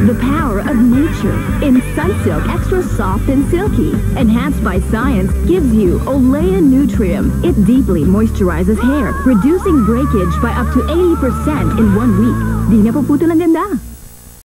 The power of nature in Sunsilk Extra Soft and Silky. Enhanced by science, gives you Olea Nutrium. It deeply moisturizes hair, reducing breakage by up to 80% in 1 week. Di niya puputol ang ganda.